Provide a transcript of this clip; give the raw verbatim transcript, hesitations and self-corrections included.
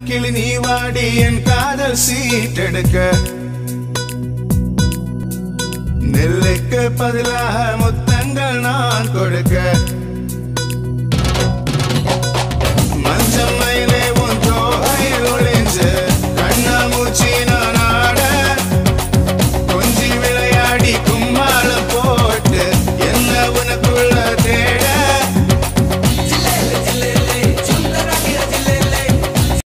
கிளி நீ வாடி என் காதல் சீட்டெடுக்க நெல்லுக்கு பதிலாக